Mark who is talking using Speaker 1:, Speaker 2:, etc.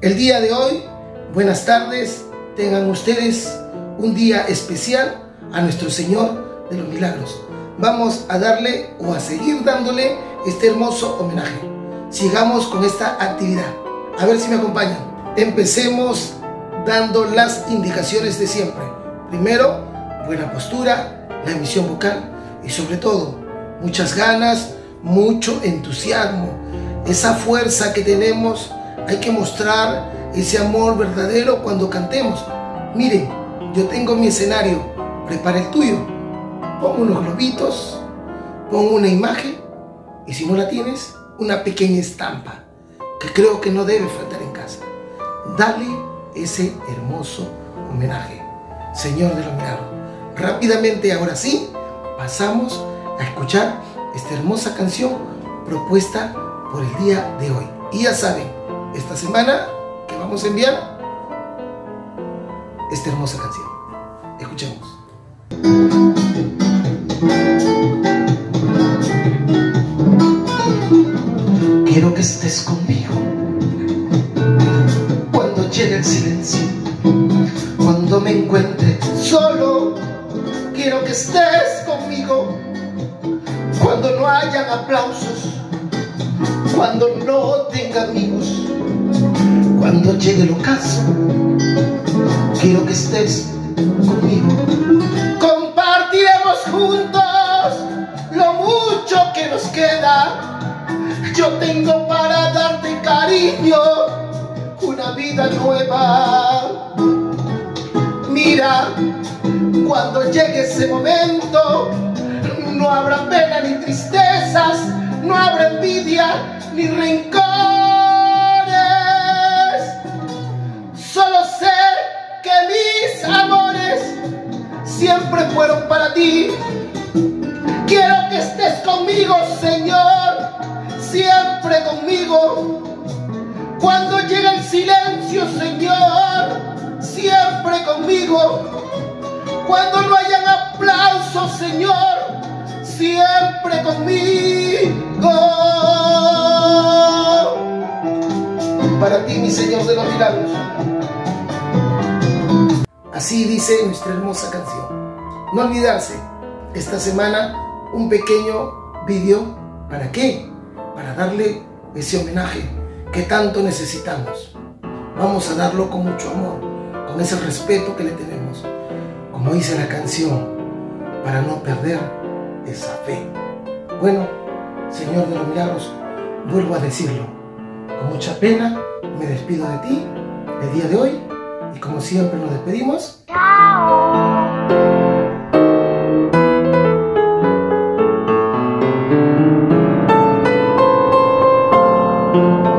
Speaker 1: El día de hoy, buenas tardes, tengan ustedes un día especial a nuestro Señor de los Milagros. Vamos a darle o a seguir dándole este hermoso homenaje. Sigamos con esta actividad. A ver si me acompañan. Empecemos dando las indicaciones de siempre. Primero, buena postura, la emisión vocal y sobre todo, muchas ganas, mucho entusiasmo. Esa fuerza que tenemos, hay que mostrar ese amor verdadero cuando cantemos. Miren, yo tengo mi escenario, prepara el tuyo. Pon unos globitos, pon una imagen y si no la tienes, una pequeña estampa que creo que no debe faltar en casa. Dale ese hermoso homenaje, Señor de los Milagros. Rápidamente, ahora sí, pasamos a escuchar esta hermosa canción propuesta por el día de hoy. Y ya saben, esta semana que vamos a enviar esta hermosa canción. Escuchemos. Quiero que estés conmigo cuando llegue el silencio, cuando me encuentre solo. Quiero que estés conmigo cuando no hayan aplausos, cuando no tenga amigos, cuando llegue el ocaso. Quiero que estés conmigo. Compartiremos juntos lo mucho que nos queda. Yo tengo para darte cariño, una vida nueva. Mira, cuando llegue ese momento, no habrá pena ni tristezas, no habrá envidia ni rencores. Solo sé que mis amores siempre fueron para ti. Quiero que estés conmigo, Señor, siempre conmigo. Cuando llegue el silencio, Señor, siempre conmigo. Cuando no hayan aplausos, Señor, siempre conmigo. Para ti, mi Señor de los Milagros. Así dice nuestra hermosa canción. No olvidarse, esta semana un pequeño vídeo. ¿Para qué? Para darle ese homenaje que tanto necesitamos. Vamos a darlo con mucho amor, con ese respeto que le tenemos. Como dice la canción, para no perder esa fe. Bueno, Señor de los Milagros, vuelvo a decirlo. Con mucha pena me despido de ti el día de hoy y como siempre nos despedimos. ¡Chao!